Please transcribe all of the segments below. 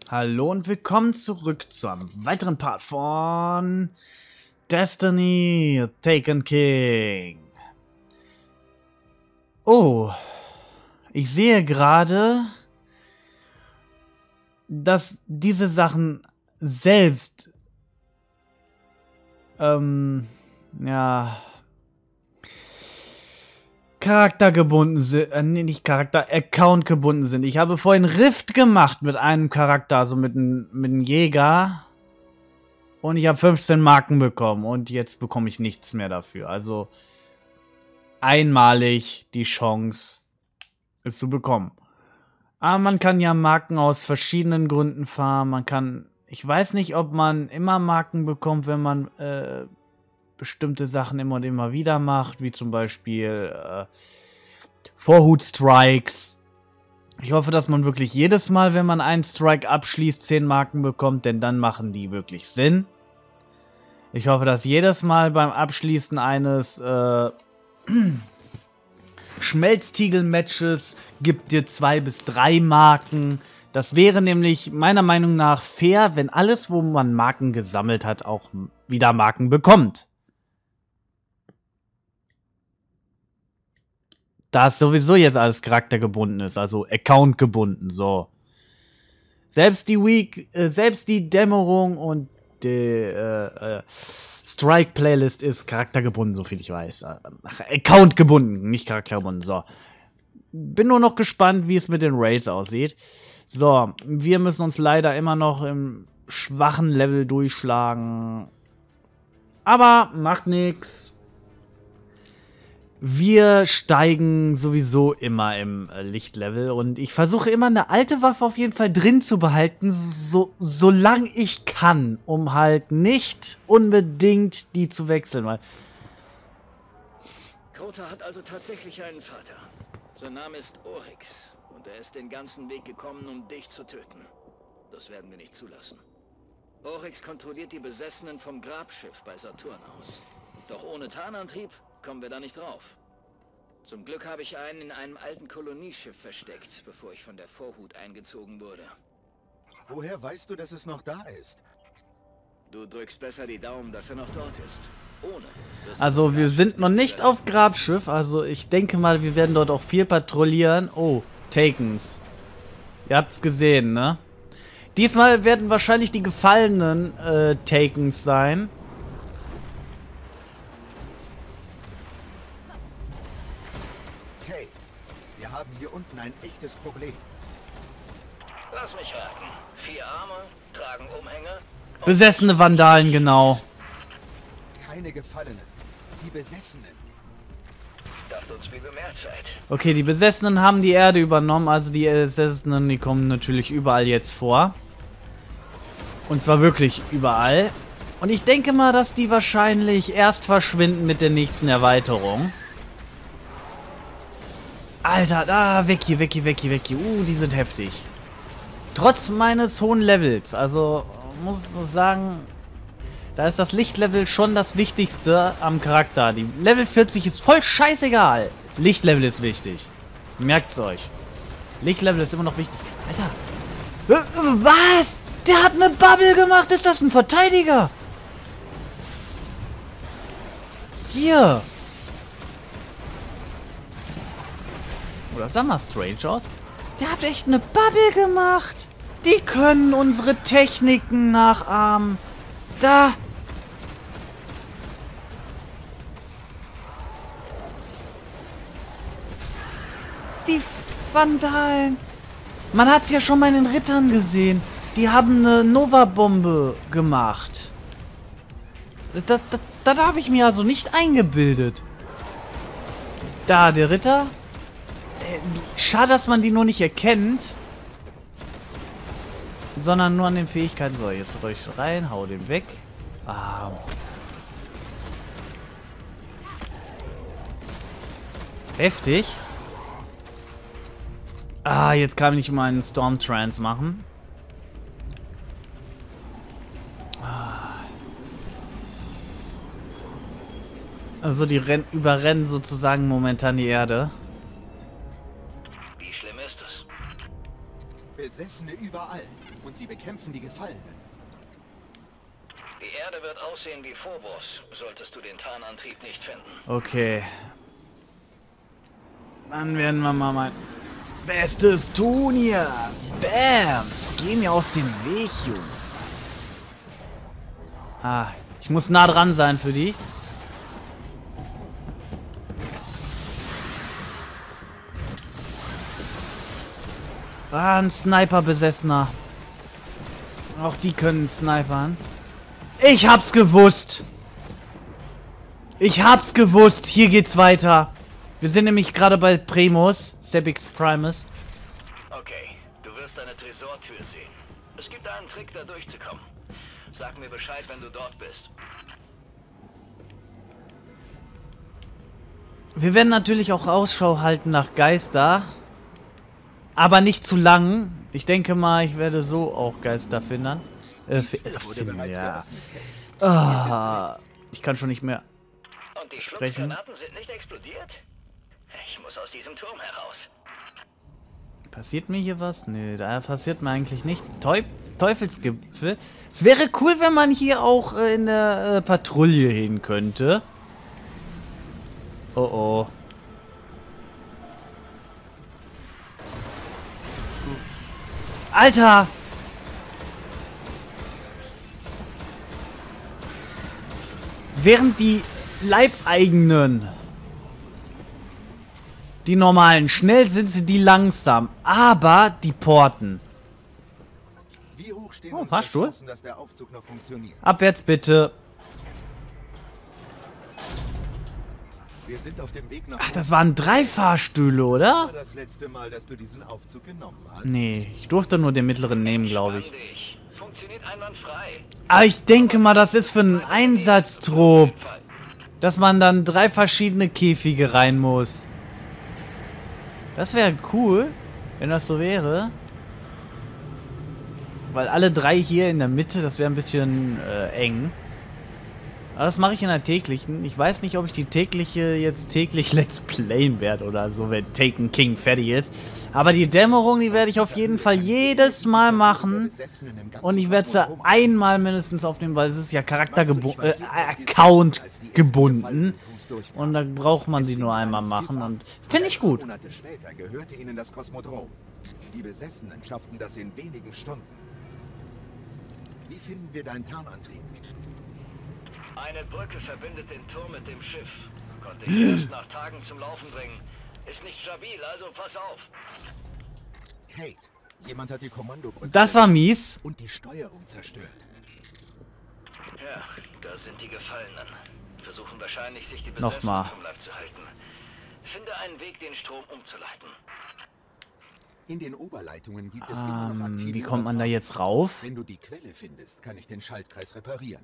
Hallo und willkommen zurück zu einem weiteren Part von Destiny Taken King. Oh, ich sehe gerade, dass diese Sachen selbst, charaktergebunden sind, nicht Charakter, Account gebunden sind. Ich habe vorhin Rift gemacht mit einem Charakter, also mit einem Jäger. Und ich habe 15 Marken bekommen und jetzt bekomme ich nichts mehr dafür. Also einmalig die Chance, es zu bekommen. Aber man kann ja Marken aus verschiedenen Gründen farmen. Man kann, ich weiß nicht, ob man immer Marken bekommt, wenn man bestimmte Sachen immer und immer wieder macht, wie zum Beispiel Vorhut-Strikes. Ich hoffe, dass man wirklich jedes Mal, wenn man einen Strike abschließt, 10 Marken bekommt, denn dann machen die wirklich Sinn. Ich hoffe, dass jedes Mal beim Abschließen eines Schmelztiegel-Matches gibt dir 2 bis 3 Marken. Das wäre nämlich meiner Meinung nach fair, wenn alles, wo man Marken gesammelt hat, auch wieder Marken bekommt. Da es sowieso jetzt alles charaktergebunden ist, also Account gebunden, so. Selbst die Dämmerung und die Strike-Playlist ist charaktergebunden, soviel ich weiß. Account gebunden, nicht charaktergebunden, so. Bin nur noch gespannt, wie es mit den Raids aussieht. So, wir müssen uns leider immer noch im schwachen Level durchschlagen. Aber macht nichts. Wir steigen sowieso immer im Lichtlevel und ich versuche immer eine alte Waffe auf jeden Fall drin zu behalten, solange ich kann, um halt nicht unbedingt die zu wechseln, weil... Crota hat also tatsächlich einen Vater. Sein Name ist Oryx und er ist den ganzen Weg gekommen, um dich zu töten. Das werden wir nicht zulassen. Oryx kontrolliert die Besessenen vom Grabschiff bei Saturn aus. Doch ohne Tarnantrieb kommen wir da nicht drauf. Zum Glück habe ich einen in einem alten Kolonieschiff versteckt, bevor ich von der Vorhut eingezogen wurde. Woher weißt du, dass es noch da ist? Du drückst besser die Daumen, dass er noch dort ist. Also wir sind noch nicht auf Grabschiff, also ich denke mal, wir werden dort auch viel patrouillieren. Oh, Takens. Ihr habt's gesehen, ne? Diesmal werden wahrscheinlich die gefallenen Takens sein. Wir haben hier unten ein echtes Problem. Lass mich raten. 4 Arme, tragen Umhänge. Besessene Vandalen, genau. Keine Gefallenen. Die Besessenen. Dachte uns wie mehr Zeit. Okay, die Besessenen haben die Erde übernommen, also die Besessenen, die kommen natürlich überall jetzt vor. Und zwar wirklich überall. Und ich denke mal, dass die wahrscheinlich erst verschwinden mit der nächsten Erweiterung. Alter, da, weg hier. Die sind heftig. Trotz meines hohen Levels, also muss ich sagen, da ist das Lichtlevel schon das Wichtigste am Charakter. Die Level 40 ist voll scheißegal. Lichtlevel ist wichtig. Merkt's euch. Lichtlevel ist immer noch wichtig. Alter. Was? Der hat eine Bubble gemacht. Ist das ein Verteidiger? Hier. Oder sah mal strange aus? Der hat echt eine Bubble gemacht. Die können unsere Techniken nachahmen. Da. Die Vandalen. Man hat es ja schon mal in den Rittern gesehen. Die haben eine Nova-Bombe gemacht. Das habe ich mir also nicht eingebildet. Da, der Ritter. Schade, dass man die nur nicht erkennt. Sondern nur an den Fähigkeiten. So, jetzt ruhig rein, hau den weg. Ah. Heftig. Ah, jetzt kann ich mal einen Stormtrance machen. Also die überrennen sozusagen momentan die Erde. Wie schlimm ist es? Besessene überall. Und sie bekämpfen die Gefallenen. Die Erde wird aussehen wie Phobos, solltest du den Tarnantrieb nicht finden. Okay. Dann werden wir mal mein Bestes tun hier. Bams. Geh mir aus dem Weg, Junge. Ah, ich muss nah dran sein für die. Ah, ein Sniper-Besessener. Auch die können snipern. Ich hab's gewusst. Ich hab's gewusst. Hier geht's weiter. Wir sind nämlich gerade bei Primus. Sebix Primus. Okay, du wirst eine Tresortür sehen. Es gibt einen Trick, da durchzukommen. Sag mir Bescheid, wenn du dort bist. Wir werden natürlich auch Ausschau halten nach Geister. Aber nicht zu lang. Ich denke mal, ich werde so auch Geister finden. Ja. Ah, ich kann schon nicht mehr Und die sprechen. Schlussgranaten sind nicht explodiert? Ich muss aus diesem Turm heraus. Passiert mir hier was? Nö, da passiert mir eigentlich nichts. Teufelsgipfel. Es wäre cool, wenn man hier auch in der Patrouille hin könnte. Oh oh. Alter! Während die Leibeigenen, die normalen, schnell sind die langsam, aber die Porten. Wie hoch stehen Oh, unsere Fahrstuhl? Chancen, dass der Aufzug noch funktioniert? Abwärts bitte. Wir sind auf dem Weg nach Ach, das waren 3 Fahrstühle, oder? das letzte Mal, dass du diesen Aufzug genommen hast. Nee, ich durfte nur den mittleren nehmen, glaube ich. Spann dich. Funktioniert einwandfrei. Aber ich denke mal, das ist für einen Einsatztrupp, dass man dann 3 verschiedene Käfige rein muss. Das wäre cool, wenn das so wäre. Weil alle 3 hier in der Mitte, das wäre ein bisschen eng. Aber das mache ich in der täglichen. Ich weiß nicht, ob ich die tägliche jetzt täglich Let's Playen werde oder so, wenn Taken King fertig ist. Aber die Dämmerung, die werde ich auf jeden Fall jedes Mal machen. Und ich werde sie einmal mindestens aufnehmen, weil es ist ja Account gebunden. Und da braucht man sie nur einmal machen. Und finde ich gut. Monate später gehörte ihnen das Kosmodrom. Die Besessenen schafften das in wenigen Stunden. Wie finden wir deinen Tarnantrieb? Eine Brücke verbindet den Turm mit dem Schiff. Konnte ich erst nach Tagen zum Laufen bringen. Ist nicht stabil, also pass auf. Kate, jemand hat die Kommandobrücke Das war mies. und die Steuerung zerstört. Ja, da sind die Gefallenen. Versuchen wahrscheinlich, sich die Nochmal. Besessenen vom Leib zu halten. Finde einen Weg, den Strom umzuleiten. In den Oberleitungen gibt es immer noch aktive Wie kommt man da Übertragungen. jetzt rauf? Wenn du die Quelle findest, kann ich den Schaltkreis reparieren.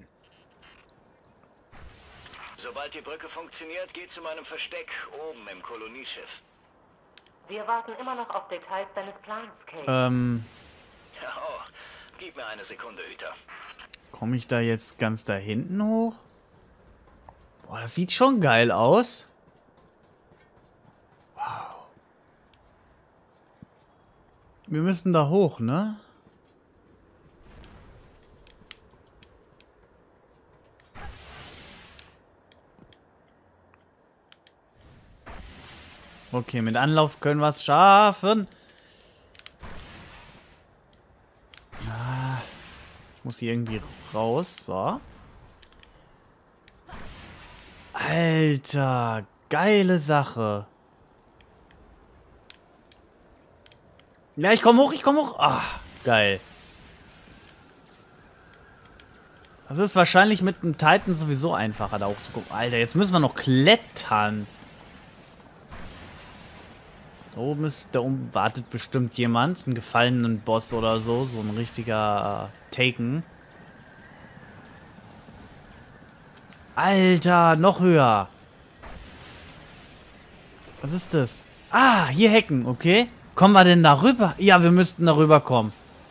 Sobald die Brücke funktioniert, geh zu meinem Versteck oben im Kolonieschiff. Wir warten immer noch auf Details deines Plans, Kate. Ja, oh, gib mir eine Sekunde, Hüter. Komme ich da jetzt ganz da hinten hoch? Boah, das sieht schon geil aus. Wow. Wir müssen da hoch, ne? Okay, mit Anlauf können wir es schaffen. Ah, ich muss hier irgendwie raus. So. Alter, geile Sache. Ja, ich komme hoch, ich komme hoch. Ah, geil. Das ist wahrscheinlich mit dem Titan sowieso einfacher, da hochzukommen. Alter, jetzt müssen wir noch klettern. Da oben wartet bestimmt jemand. Einen gefallenen Boss oder so. So ein richtiger Taken. Alter, noch höher. Was ist das? Ah, hier Hecken, okay. Kommen wir denn da rüber? Ja, wir müssten da rüber kommen.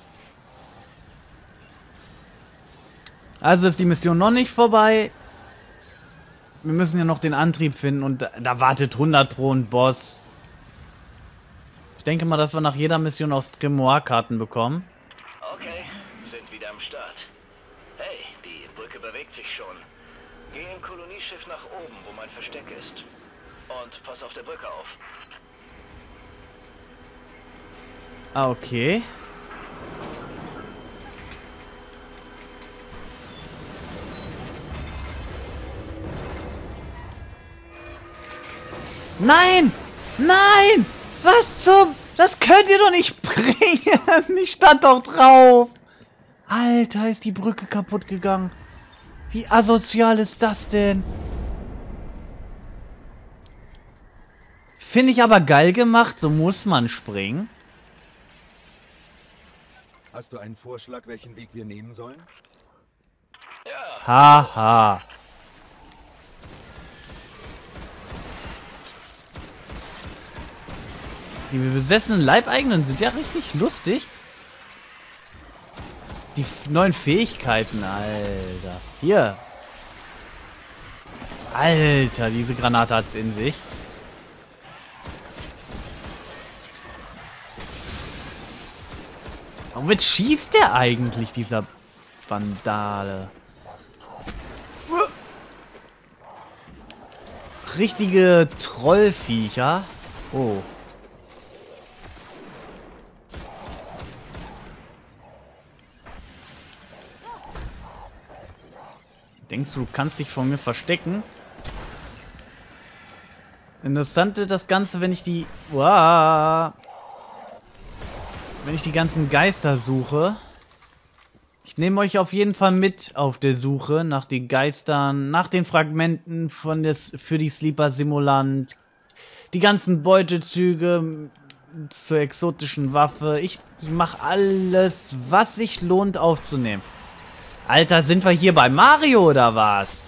Also ist die Mission noch nicht vorbei. Wir müssen ja noch den Antrieb finden und da wartet 100 Pro ein Boss. Ich denke mal, dass wir nach jeder Mission auch Grimoire-Karten bekommen. Okay, sind wieder am Start. Hey, die Brücke bewegt sich schon. Geh im Kolonieschiff nach oben, wo mein Versteck ist. Und pass auf der Brücke auf. Ah, okay. Nein! Nein! Was zum... Das könnt ihr doch nicht bringen! Ich stand doch drauf! Alter, ist die Brücke kaputt gegangen. Wie asozial ist das denn? Finde ich aber geil gemacht, so muss man springen. Hast du einen Vorschlag, welchen Weg wir nehmen sollen? Ja. Haha. Die besessenen Leibeigenen sind ja richtig lustig. Die neuen Fähigkeiten, Alter. Hier. Alter, diese Granate hat's in sich. Womit schießt der eigentlich, dieser Vandale? Richtige Trollviecher. Oh. Denkst du, du kannst dich vor mir verstecken? Interessant wird das Ganze, wenn ich die... Wow, wenn ich die ganzen Geister suche. Ich nehme euch auf jeden Fall mit auf der Suche nach den Geistern, nach den Fragmenten für die Sleeper Simulant, die ganzen Beutezüge zur exotischen Waffe. Ich mache alles, was sich lohnt aufzunehmen. Alter, sind wir hier bei Mario oder was?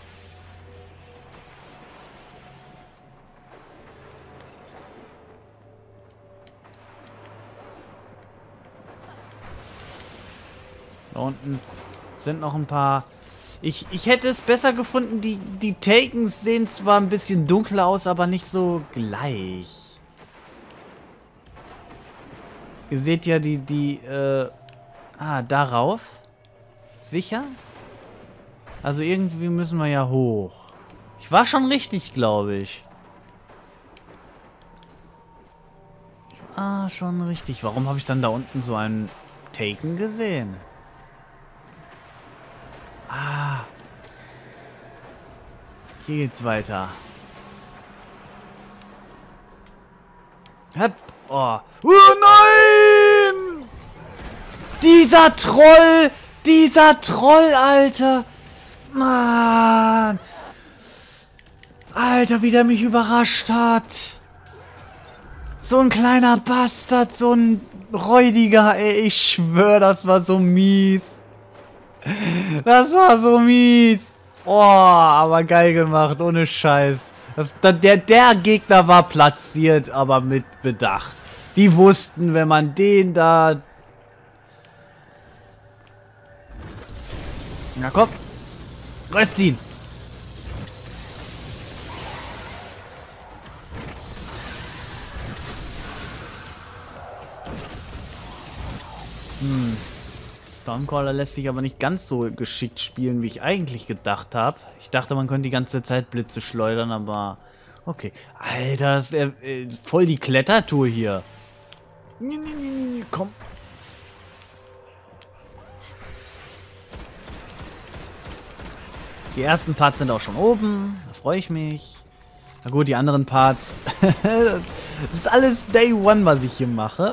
Da unten sind noch ein paar... Ich hätte es besser gefunden, die Takens sehen zwar ein bisschen dunkler aus, aber nicht so gleich. Ihr seht ja darauf. Sicher? Also irgendwie müssen wir ja hoch. Ich war schon richtig, glaube ich. Schon richtig. Warum habe ich dann da unten so einen Taken gesehen? Hier geht's weiter. Hopp. Oh. Nein! Dieser Troll! Dieser Troll, Alter! Mann! Alter, wie der mich überrascht hat! So ein kleiner Bastard, so ein räudiger, ey, ich schwör, das war so mies. Das war so mies. Oh, aber geil gemacht, ohne Scheiß. Der Gegner war platziert, aber mit Bedacht. Die wussten, wenn man den da... Na komm. Röst ihn. Stormcaller lässt sich aber nicht ganz so geschickt spielen, wie ich eigentlich gedacht habe. Ich dachte, man könnte die ganze Zeit Blitze schleudern, aber... Okay. Alter, das ist voll die Klettertour hier. Komm. Die ersten Parts sind auch schon oben. Da freue ich mich. Na gut, die anderen Parts... Das ist alles Day One, was ich hier mache.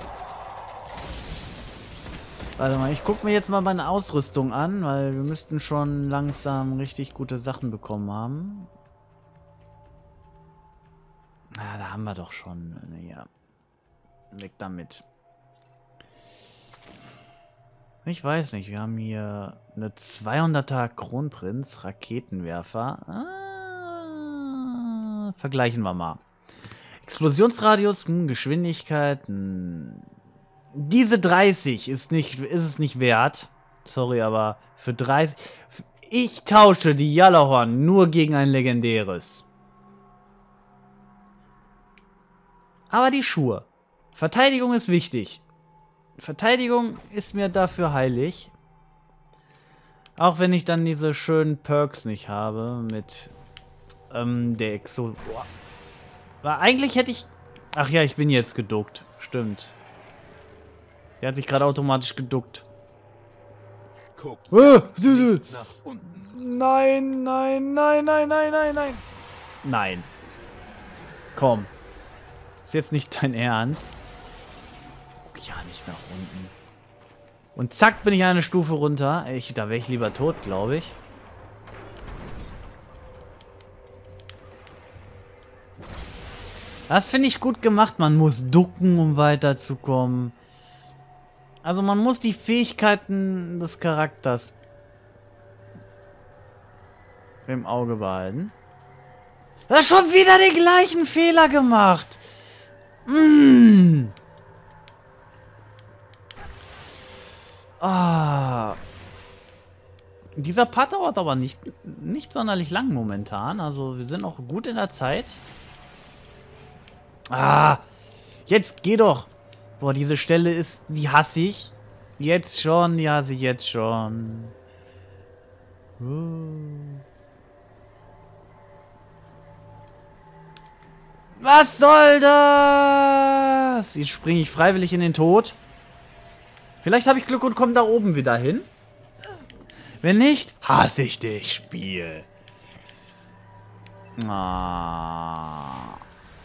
Warte mal, ich gucke mir jetzt mal meine Ausrüstung an, weil wir müssten schon langsam richtig gute Sachen bekommen haben. Da haben wir doch schon. Ja. Weg damit. Ich weiß nicht, wir haben hier eine 200er Kronprinz Raketenwerfer. Vergleichen wir mal. Explosionsradius, Geschwindigkeit. Diese 30 ist es nicht wert. Sorry, aber für 30... Ich tausche die Jallarhorn nur gegen ein legendäres. Aber die Schuhe. Verteidigung ist wichtig. Verteidigung ist mir dafür heilig. Auch wenn ich dann diese schönen Perks nicht habe mit der Exo... Weil eigentlich hätte ich... Ach ja, ich bin jetzt geduckt. Stimmt. Der hat sich gerade automatisch geduckt. Guck Nach unten. Nein, nein, nein, nein, nein, nein, nein. Nein. Komm. Ist jetzt nicht dein Ernst? Guck ja nicht nach unten. Und zack, bin ich eine Stufe runter. Da wäre ich lieber tot, glaube ich. Das finde ich gut gemacht. Man muss ducken, um weiterzukommen. Also man muss die Fähigkeiten des Charakters im Auge behalten. Du hast schon wieder den gleichen Fehler gemacht. Ah. Dieser Part dauert aber nicht sonderlich lang momentan. Also wir sind noch gut in der Zeit. Ah. Jetzt geh doch. Boah, diese Stelle ist... Die hasse ich. Jetzt schon. Die hasse ich jetzt schon. Was soll das? Jetzt springe ich freiwillig in den Tod. Vielleicht habe ich Glück und komme da oben wieder hin. Wenn nicht, hasse ich dich, Spiel. Ah.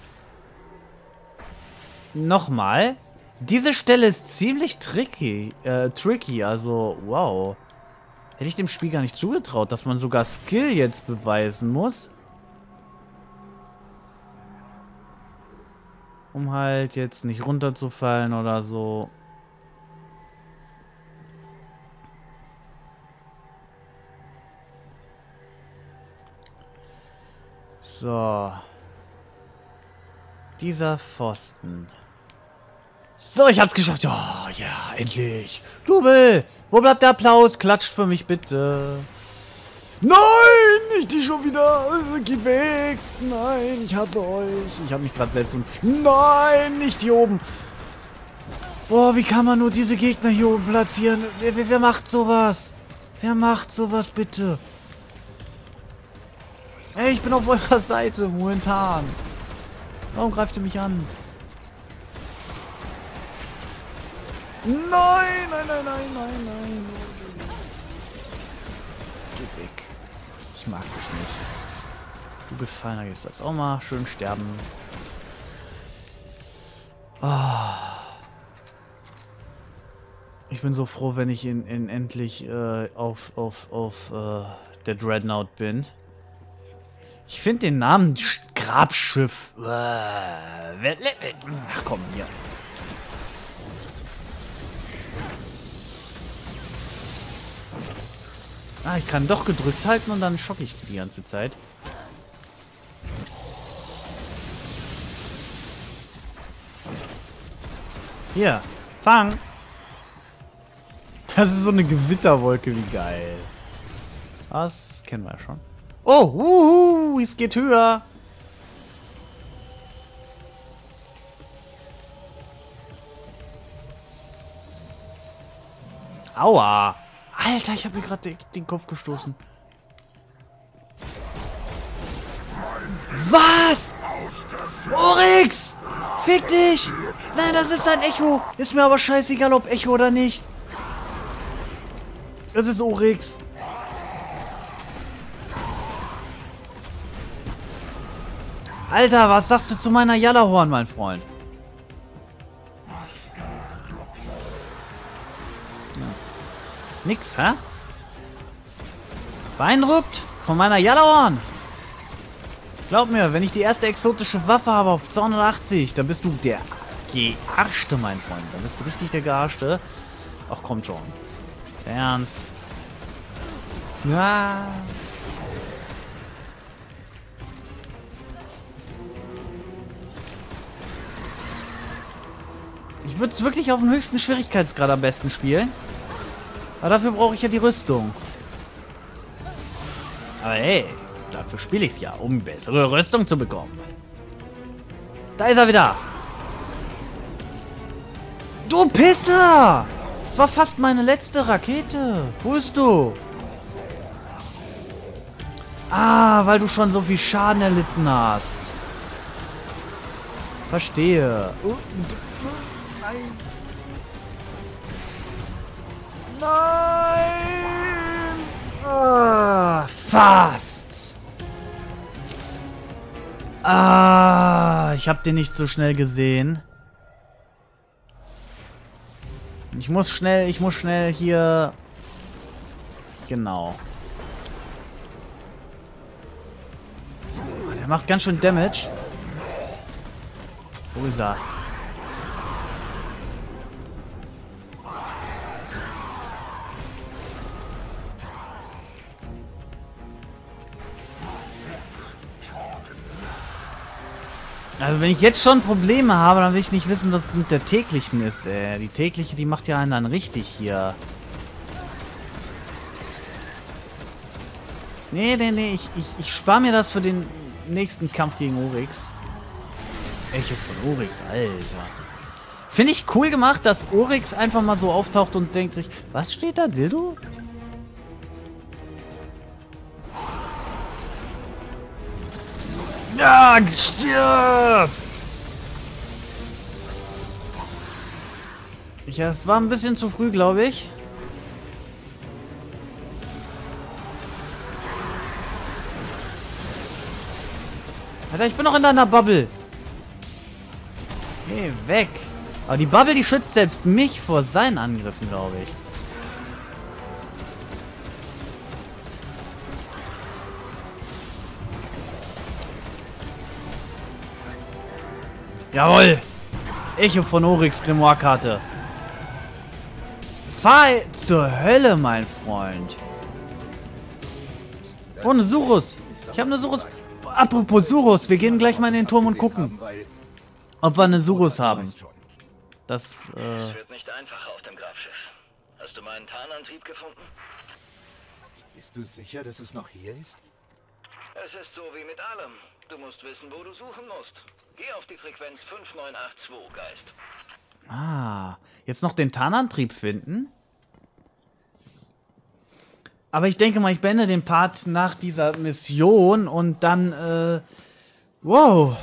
Nochmal. Diese Stelle ist ziemlich tricky, also wow. Hätte ich dem Spiel gar nicht zugetraut, dass man sogar Skill jetzt beweisen muss. Um halt jetzt nicht runterzufallen oder so. So. Dieser Pfosten. So, ich hab's geschafft. Oh, ja, endlich. Double. Wo bleibt der Applaus? Klatscht für mich bitte. Nein, nicht die schon wieder. Geht weg. Nein, ich hasse euch. Ich habe mich gerade selbst... Nein, nicht hier oben. Boah, wie kann man nur diese Gegner hier oben platzieren? Wer macht sowas? Wer macht sowas bitte? Ey, ich bin auf eurer Seite momentan. Warum greift ihr mich an? Nein, nein, nein, nein, nein, nein. Geh weg. Ich mag dich nicht. Du Gefallener gehst jetzt auch mal schön sterben. Oh. Ich bin so froh, wenn ich endlich auf der Dreadnought bin. Ich finde den Namen Grabschiff. Ach komm, hier. Ah, ich kann doch gedrückt halten und dann schocke ich die ganze Zeit. Hier, fang! Das ist so eine Gewitterwolke, wie geil. Das kennen wir ja schon. Oh, es geht höher. Aua. Alter, ich habe mir gerade den Kopf gestoßen. Was? Oryx! Fick dich! Nein, das ist ein Echo. Ist mir aber scheißegal, ob Echo oder nicht. Das ist Oryx. Alter, was sagst du zu meiner Jallarhorn, mein Freund? Nix, hä? Beeindruckt von meiner Jallarhorn. Glaub mir, wenn ich die erste exotische Waffe habe auf 280, dann bist du der Gearschte, mein Freund. Dann bist du richtig der Gearschte. Ach, komm schon. Ernst. Ja. Ich würde es wirklich auf dem höchsten Schwierigkeitsgrad am besten spielen. Aber dafür brauche ich ja die Rüstung. Aber hey, dafür spiele ich es ja, um bessere Rüstung zu bekommen. Da ist er wieder. Du Pisser! Das war fast meine letzte Rakete. Wo bist du? Ah, weil du schon so viel Schaden erlitten hast. Verstehe. Nein. Nein! Ah, fast. Ah, ich habe den nicht so schnell gesehen. Ich muss schnell hier... Genau. Der macht ganz schön Damage. Wo ist er? Also wenn ich jetzt schon Probleme habe, dann will ich nicht wissen, was mit der täglichen ist, ey. Die tägliche, die macht ja einen dann richtig hier. Nee, ich spare mir das für den nächsten Kampf gegen Oryx. Echo von Oryx, Alter. Finde ich cool gemacht, dass Oryx einfach mal so auftaucht und denkt sich, was steht da, Dildo? Ja, stirb! Ja, es war ein bisschen zu früh, glaube ich. Alter, ich bin noch in deiner Bubble. Geh weg. Aber die Bubble, die schützt selbst mich vor seinen Angriffen, glaube ich. Jawohl! Echo von Oryx Grimoire-Karte. Fahr zur Hölle, mein Freund. Oh, eine Surus. Ich habe eine Surus. Apropos Surus, wir gehen gleich mal in den Turm und gucken, ob wir eine Surus haben. Das, Es wird nicht einfacher auf dem Grabschiff. Hast du meinen Tarnantrieb gefunden? Bist du sicher, dass es noch hier ist? Es ist so wie mit allem. Du musst wissen, wo du suchen musst. Geh auf die Frequenz 5982, Geist. Ah, jetzt noch den Tarnantrieb finden? Aber ich denke mal, ich beende den Part nach dieser Mission und dann, wow.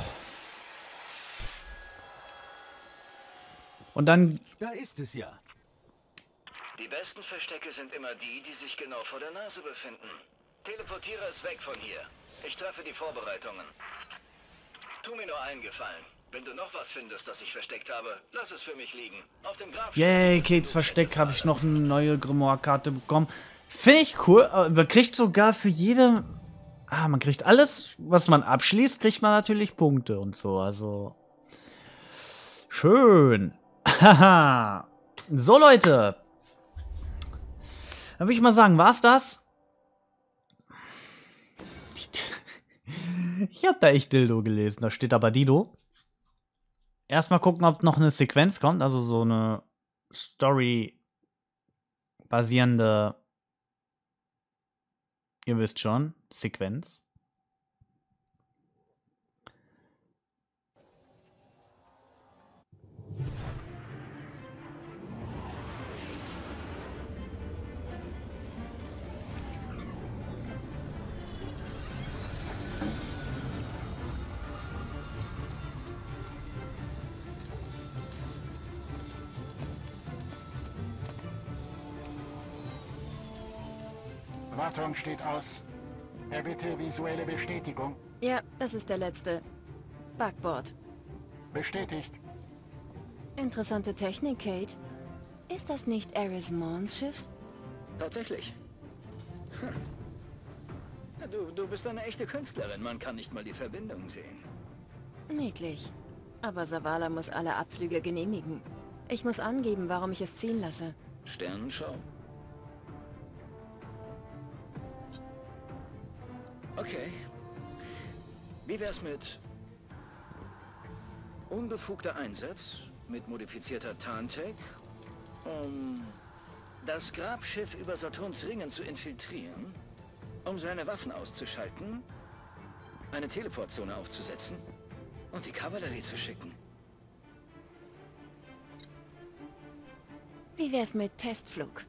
Und dann... Da ist es ja. Die besten Verstecke sind immer die, die sich genau vor der Nase befinden. Teleportiere es weg von hier. Ich treffe die Vorbereitungen. Tu mir nur einen Gefallen. Wenn du noch was findest, das ich versteckt habe, lass es für mich liegen. Auf dem Grabschiff. Yay, Kates Versteck habe ich noch eine neue Grimoire-Karte bekommen. Finde ich cool. Man kriegt sogar für jede... Ah, man kriegt alles, was man abschließt, kriegt man natürlich Punkte und so. Also... Schön. Haha. So, Leute. Dann würde ich mal sagen, war's das? Ich habe da echt Dildo gelesen. Da steht aber Dido. Erstmal gucken, ob noch eine Sequenz kommt. Also so eine Story-basierende... Ihr wisst schon, Sequenz. Wartung steht aus. Erbitte visuelle Bestätigung. Ja, das ist der letzte. Backbord. Bestätigt. Interessante Technik, Kate. Ist das nicht Eris Morns Schiff? Tatsächlich. Hm. Ja, du bist eine echte Künstlerin. Man kann nicht mal die Verbindung sehen. Niedlich. Aber Zavala muss alle Abflüge genehmigen. Ich muss angeben, warum ich es ziehen lasse. Sternenschau? Okay. Wie wär's mit unbefugter Einsatz mit modifizierter Tarntech, um das Grabschiff über Saturns Ringen zu infiltrieren, um seine Waffen auszuschalten, eine Teleportzone aufzusetzen und die Kavallerie zu schicken? Wie wär's mit Testflug?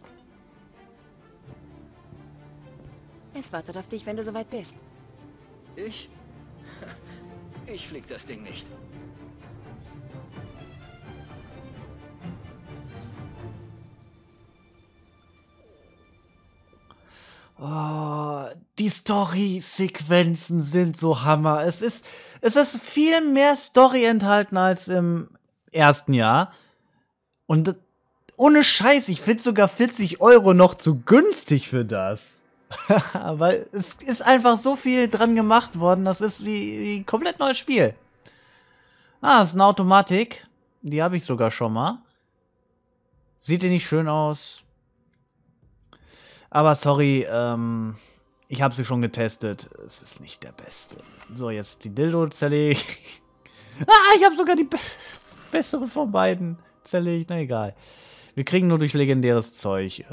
Es wartet auf dich, wenn du soweit bist. Ich? Ich flieg das Ding nicht. Oh, die Story-Sequenzen sind so Hammer. Es ist viel mehr Story enthalten als im ersten Jahr. Und ohne Scheiß, ich finde sogar 40 € noch zu günstig für das. Weil es ist einfach so viel dran gemacht worden, das ist wie ein komplett neues Spiel. Ah, das ist eine Automatik. Die habe ich sogar schon mal. Sieht die nicht schön aus? Aber sorry, ich habe sie schon getestet. Es ist nicht der beste. So, jetzt die Dildo zerlegt. Ah, ich habe sogar die bessere von beiden zerlegt. Na egal. Wir kriegen nur durch legendäres Zeug.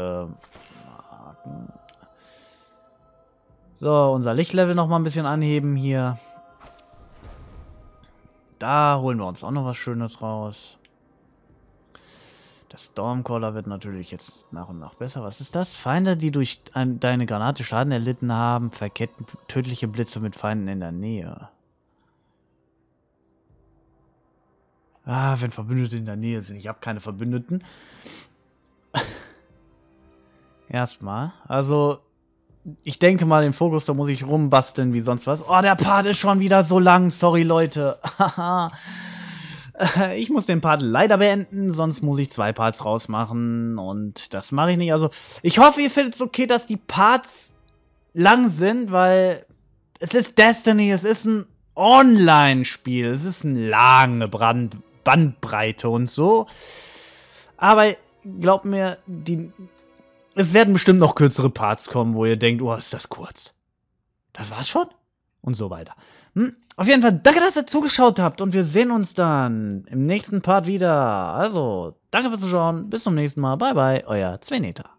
So, unser Lichtlevel noch mal ein bisschen anheben hier. Da holen wir uns auch noch was Schönes raus. Der Stormcaller wird natürlich jetzt nach und nach besser. Was ist das? Feinde, die durch deine Granate Schaden erlitten haben, verketten tödliche Blitze mit Feinden in der Nähe. Ah, wenn Verbündete in der Nähe sind. Ich habe keine Verbündeten. Erstmal. Also, ich denke mal, den Fokus, da muss ich rumbasteln wie sonst was. Oh, der Part ist schon wieder so lang. Sorry, Leute. Ich muss den Part leider beenden, sonst muss ich 2 Parts rausmachen. Und das mache ich nicht. Also, ich hoffe, ihr findet es okay, dass die Parts lang sind, weil es ist Destiny, es ist ein Online-Spiel. Es ist eine lange Bandbreite und so. Aber glaubt mir, es werden bestimmt noch kürzere Parts kommen, wo ihr denkt, oh, ist das kurz. Das war's schon? Und so weiter. Auf jeden Fall, danke, dass ihr zugeschaut habt und wir sehen uns dann im nächsten Part wieder. Also, danke fürs Zuschauen, bis zum nächsten Mal. Bye, bye, euer Zveneta.